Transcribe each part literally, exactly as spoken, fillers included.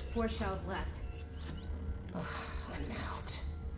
Four shells left. Ugh, I'm out.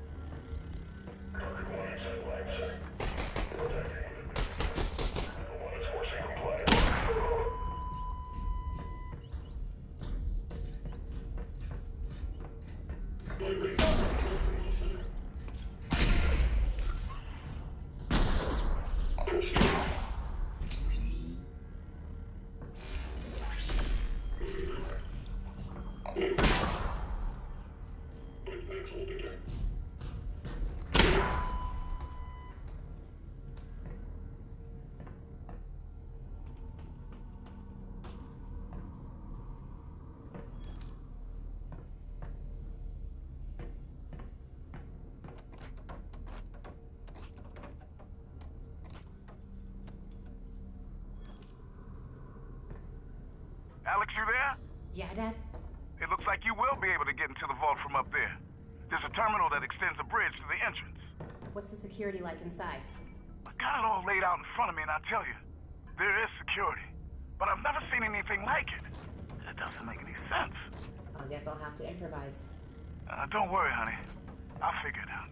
Alex, you there? Yeah, Dad? It looks like you will be able to get into the vault from up there. There's a terminal that extends a bridge to the entrance. What's the security like inside? I got it all laid out in front of me, and I tell you, there is security. But I've never seen anything like it. It doesn't make any sense. I guess I'll have to improvise. Uh, don't worry, honey. I'll figure it out.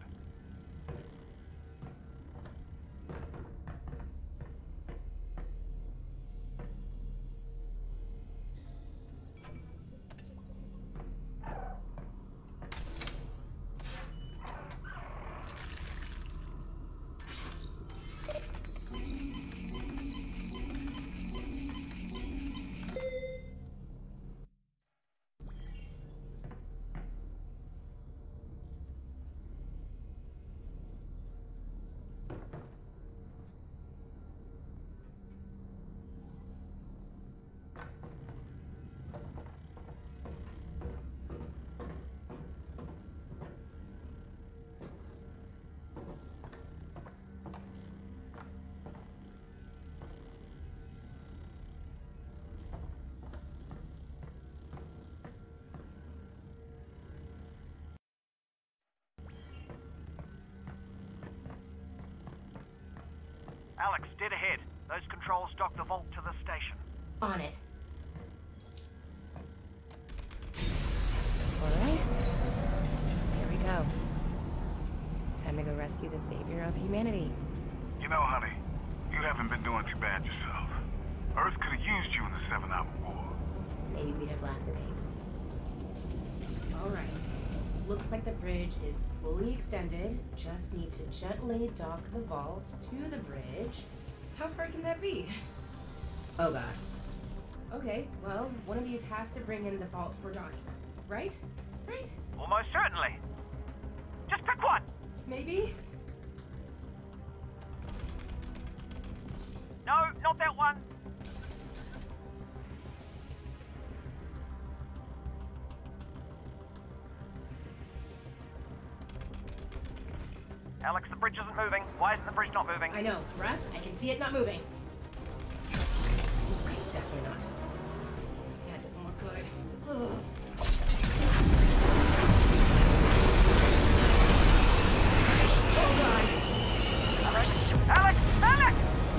Alex, dead ahead. Those controls dock the vault to the station. On it. Alright. Here we go. Time to go rescue the savior of humanity. You know, honey, you haven't been doing too bad yourself. Earth could have used you in the Seven-Hour War. Maybe we'd have lasted eight. Alright. Looks like the bridge is fully extended. Just need to gently dock the vault to the bridge. How hard can that be? Oh god. Okay, well, one of these has to bring in the vault for Donnie. Right? Right? Almost certainly. Just pick one. Maybe? No, not that one. Alex, the bridge isn't moving. Why isn't the bridge not moving? I know. Russ, I can see it not moving. Definitely not. Yeah, it doesn't look good. Ugh. Oh god. Alex! Alex! Alex!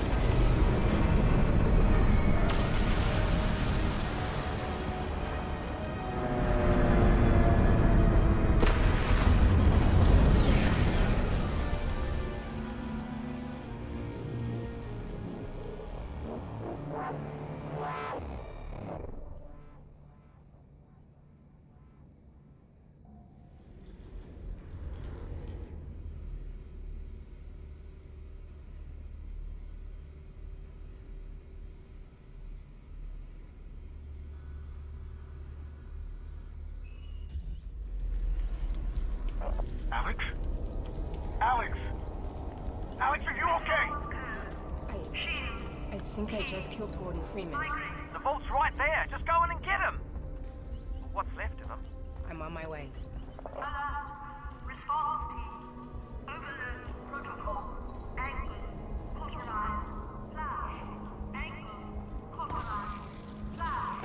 Alex? Alex? Alex, are you okay? I... I think I just killed Gordon Freeman. The vault's right there. Just go in and get him. What's left of him? I'm on my way. Response team. Overload protocol. Angle. Cauterize. Flash. Angle. Cauterize. Flash.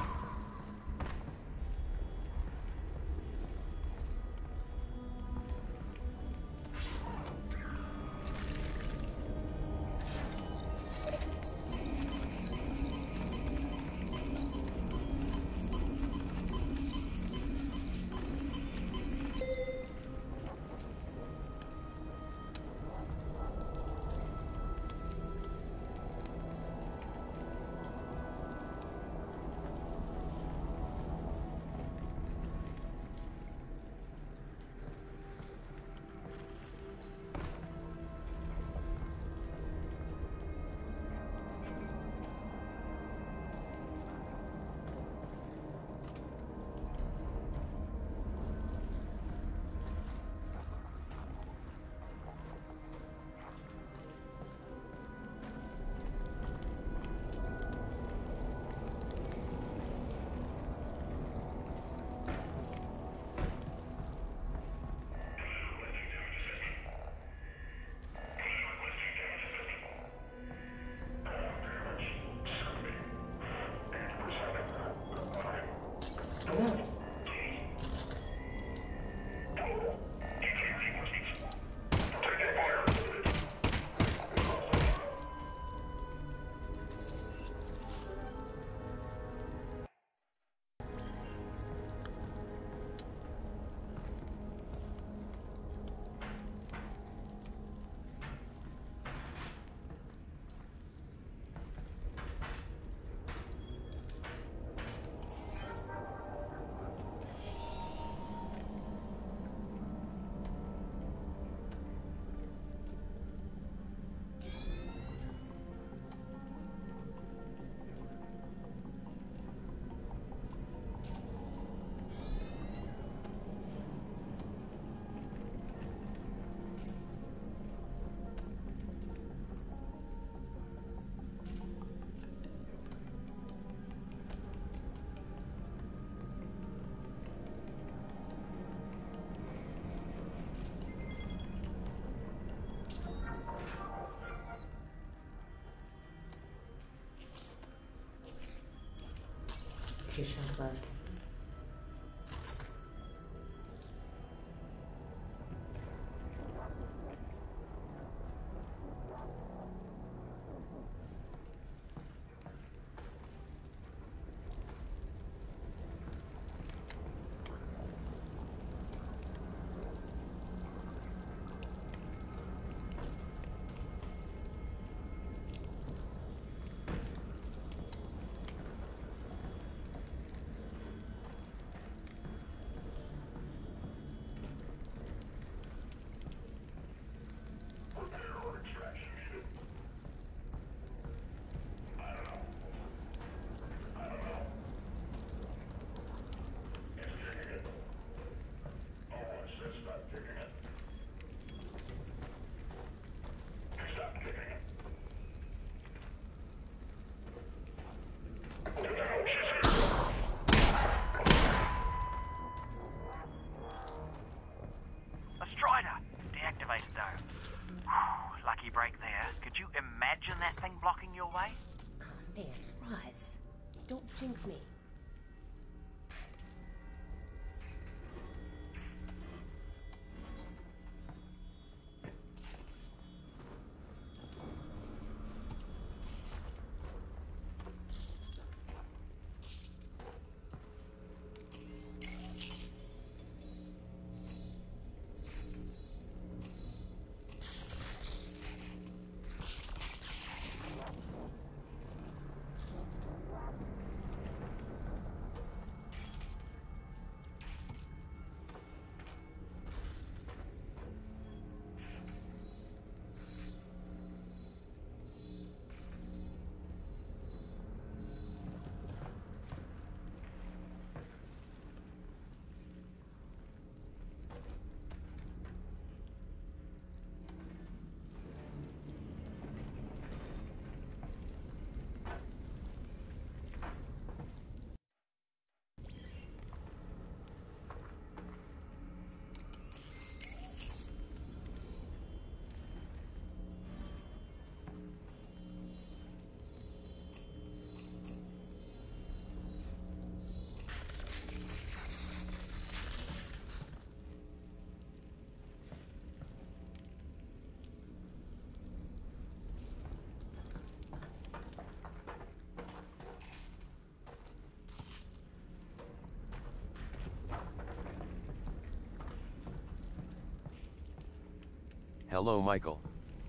few shots left. Lucky break there. Could you imagine that thing blocking your way? Oh man, Roz. Don't jinx me. Hello, Michael.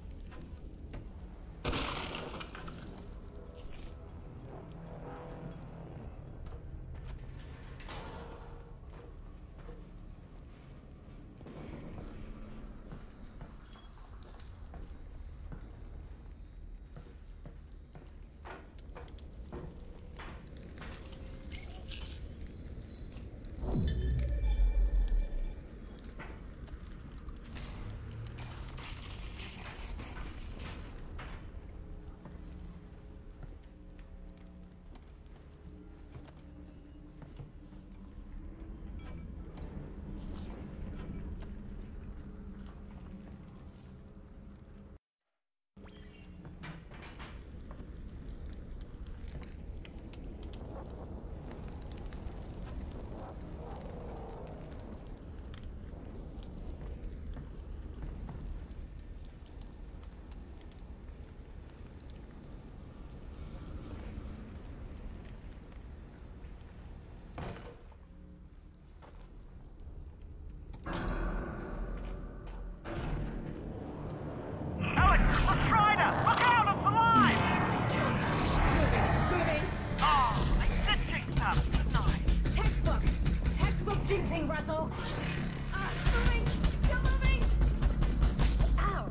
Jinxing, Russell! Uh, moving! Still moving! Ow!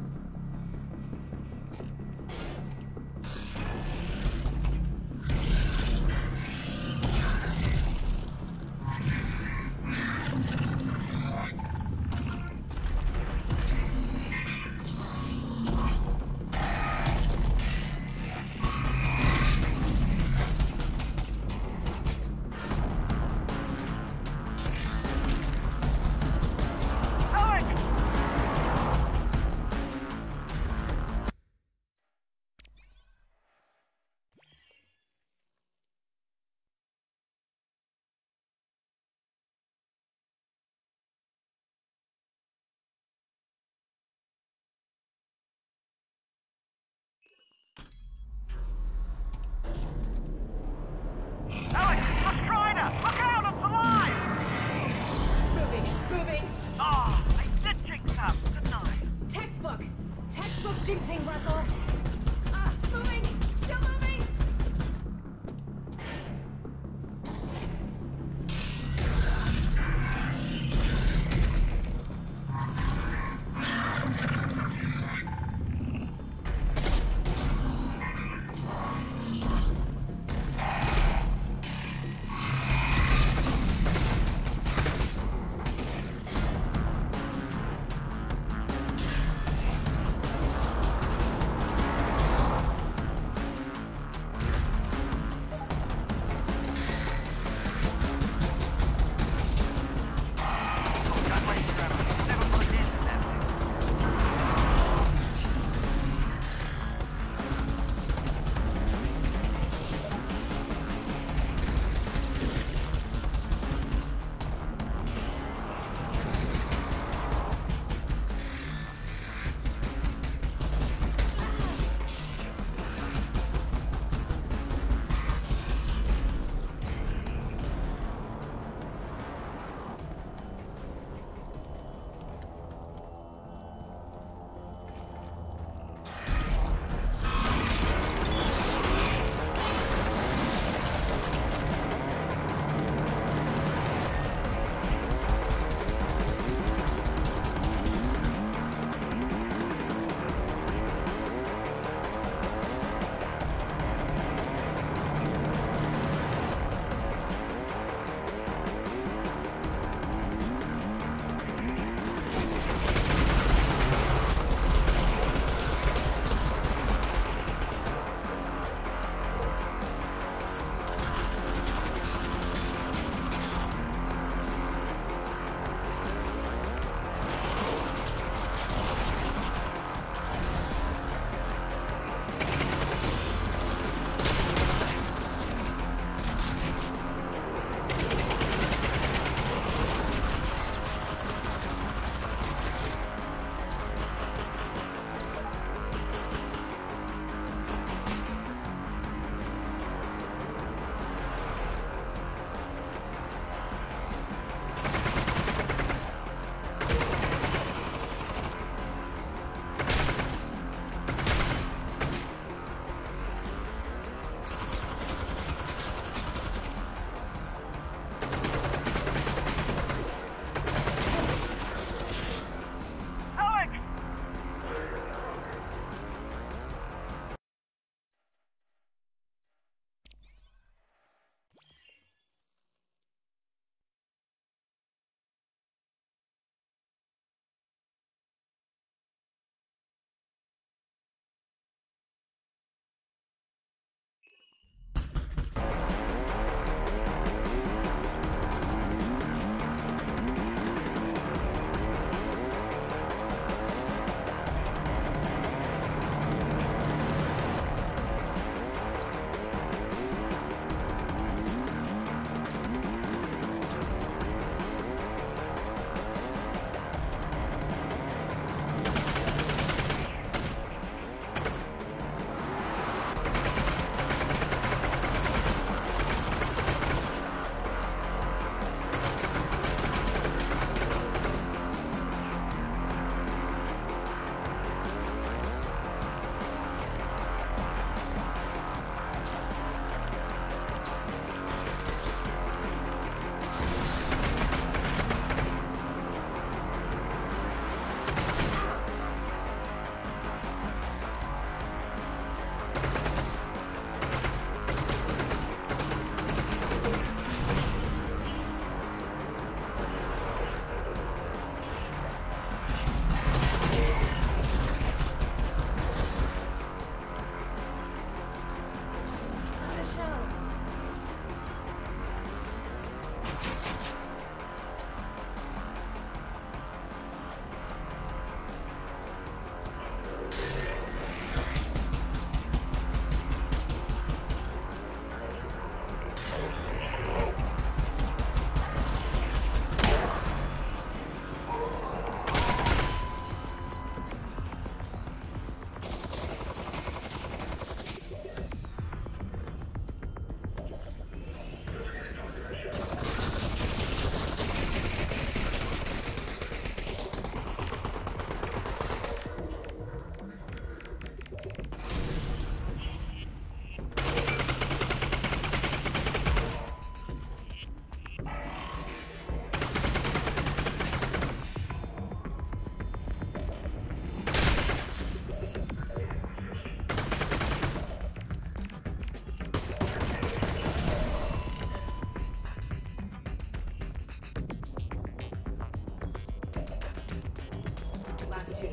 two.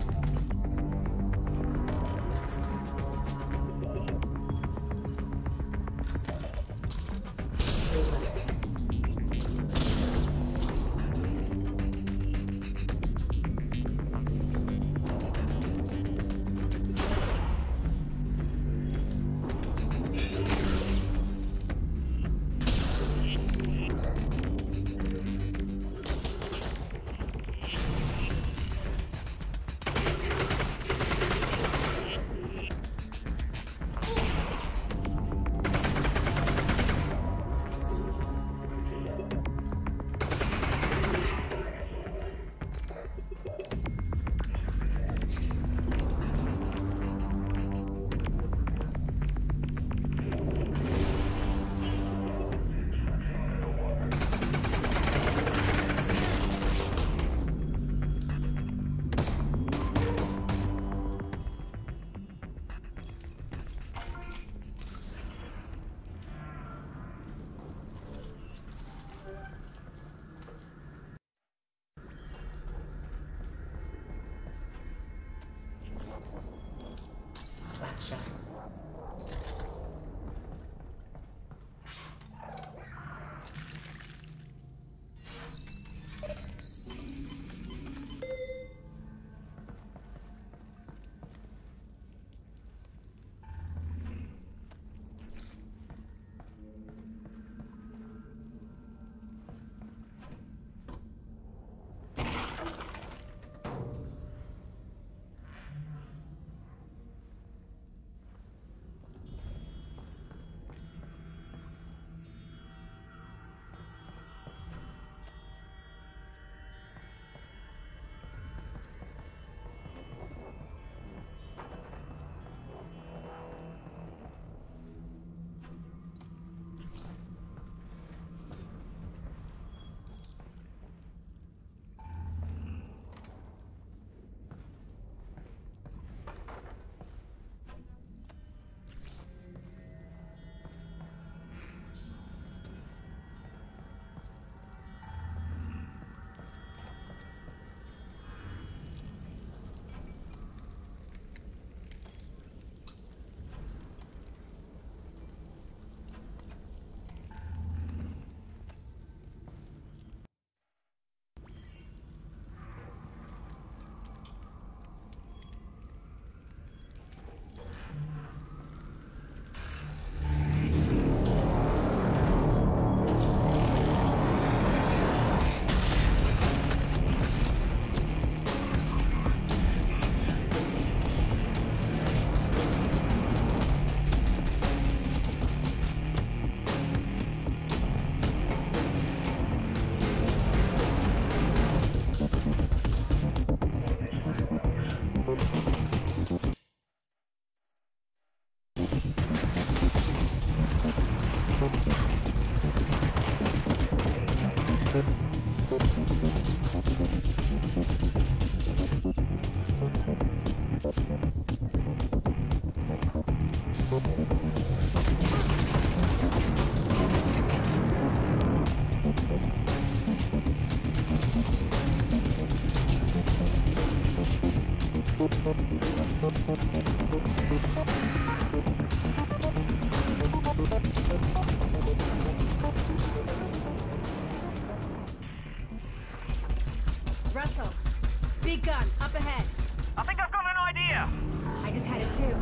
Three left. Last shot. Russell, big gun, up ahead. I think I've got an idea. I just had it too.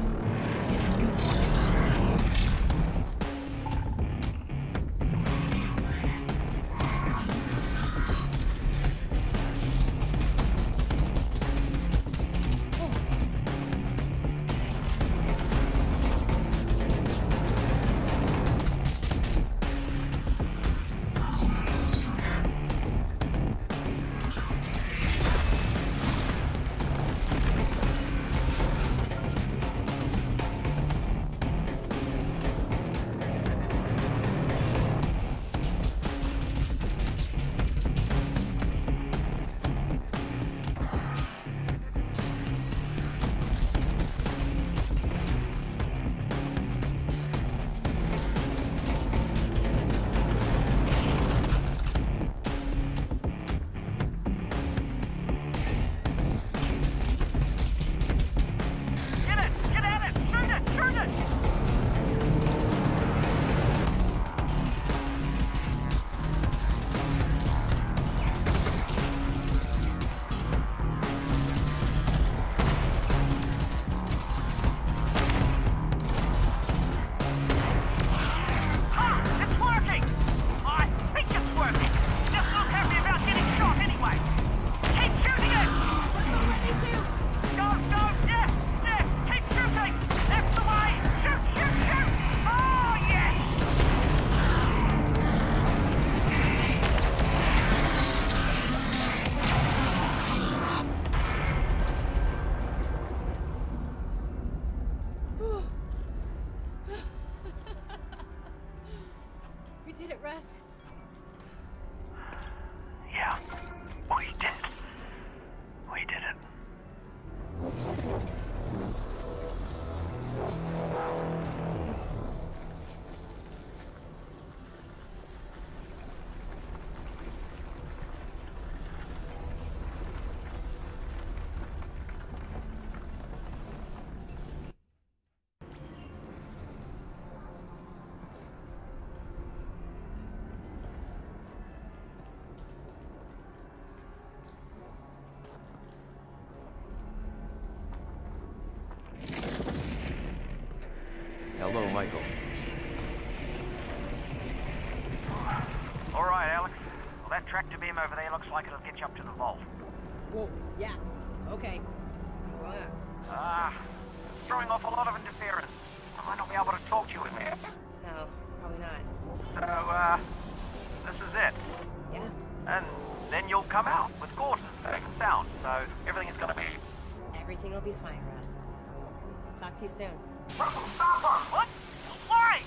Alex. Well, that tractor beam over there looks like it'll get you up to the vault. Whoa, yeah, okay. Well, Ah, it's throwing off a lot of interference. I might not be able to talk to you in there. no, probably not. So, uh, this is it. Yeah, And then you'll come out with Gordon safe and sound, so everything is gonna be... everything will be fine, Russ. Talk to you soon. What? Why?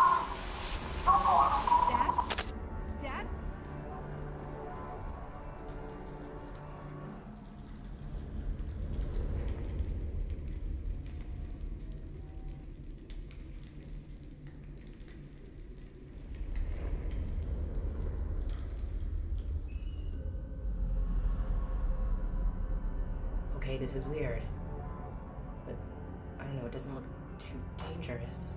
Dad? Dad? Okay, this is weird. But, I don't know, it doesn't look too dangerous.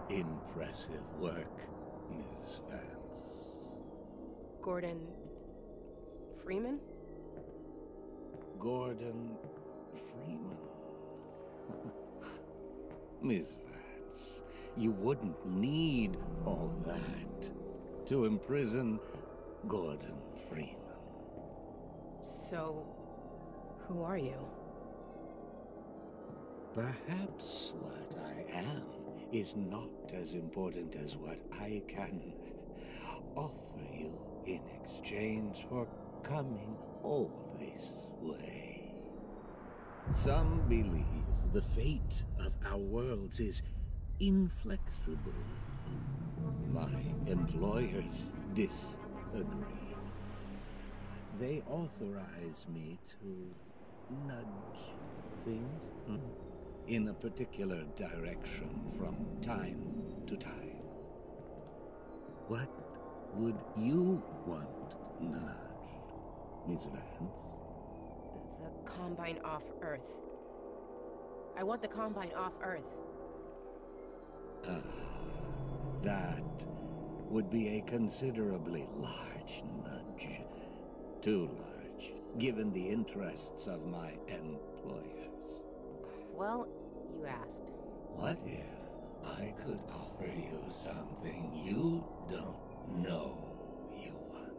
Impressive work, Miss Vance. Gordon Freeman? Gordon Freeman. Miss Vance, you wouldn't need all that to imprison Gordon Freeman. So, who are you? Perhaps what I am is not as important as what I can offer you in exchange for coming all this way. Some believe the fate of our worlds is inflexible. My employers disagree. They authorize me to nudge things hmm, in a particular direction from time to time. What would you want nudged, Miss Vance? The Combine off Earth. I want the Combine off Earth. Ah, that would be a considerably large nudge. Too large, given the interests of my employers. Well, you asked. What if I could offer you something you don't know you want?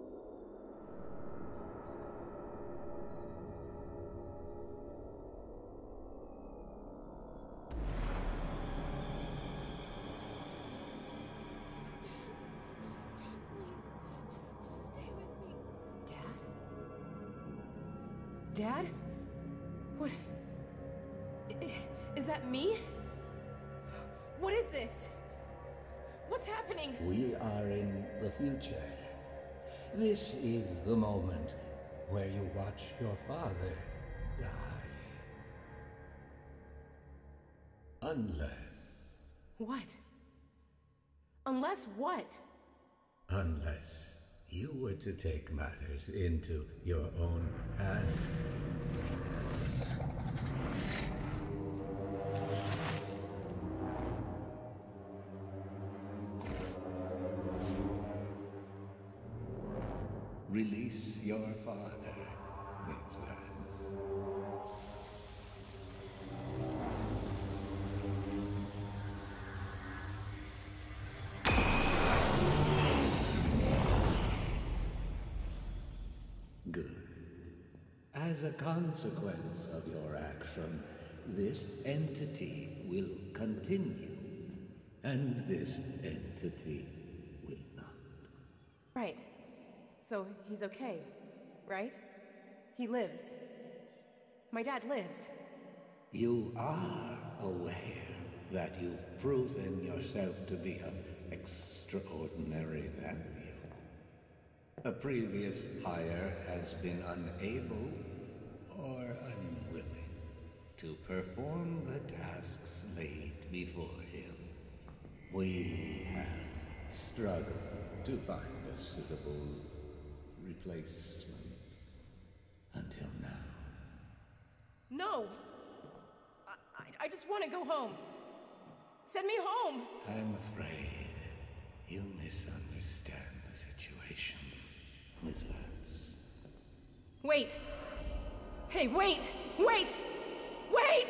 Dad? What? I- Is that me? What is this? What's happening? We are in the future. This is the moment where you watch your father die. Unless... What? Unless what? Unless you were to take matters into your own hands. Release your father, Miss Vance. Good. As a consequence of your action, this entity will continue, and this entity will not. Right. So he's okay, right? He lives. My dad lives. You are aware that you've proven yourself to be of extraordinary value. A previous hire has been unable or unwilling to perform the tasks laid before him. We have struggled to find a suitable replacement until now. No! I, I, I just want to go home. Send me home! I'm afraid you misunderstand the situation, Miss Vance. Wait! Hey, wait! Wait! Wait!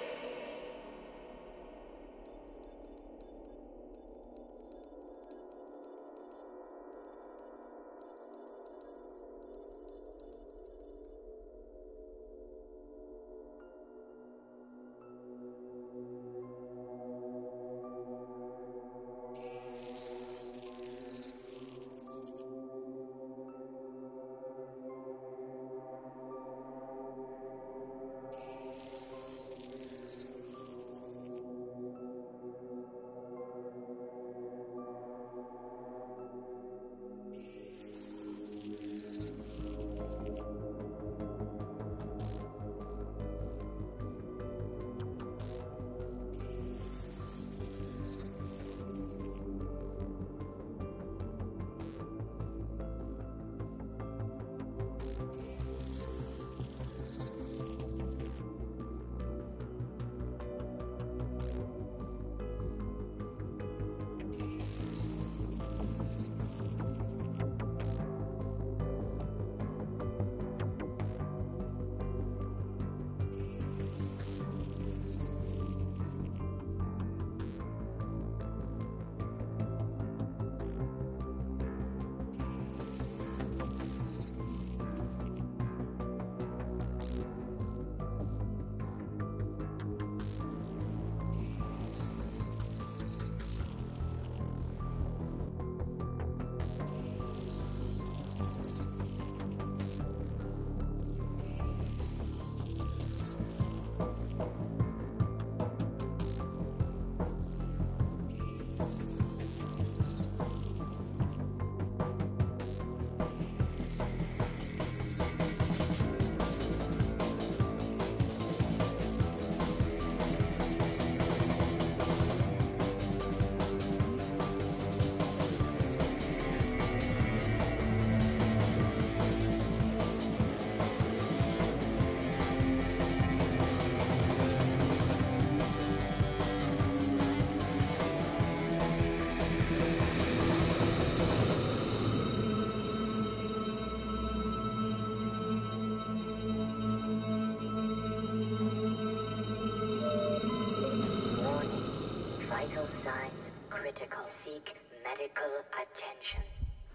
critical. Seek medical attention.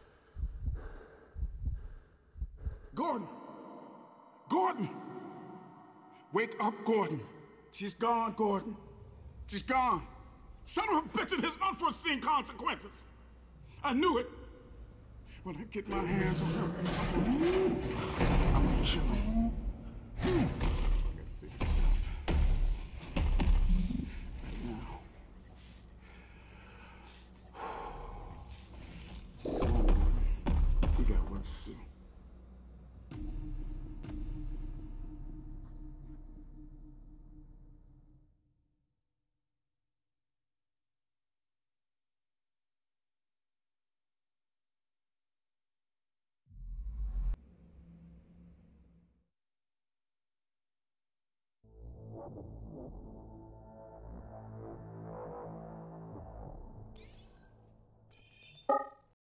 Gordon! Gordon! Wake up, Gordon. She's gone, Gordon. She's gone. Son of a bitch, it has unforeseen consequences. I knew it. When I get my hands on her, I'm gonna kill her.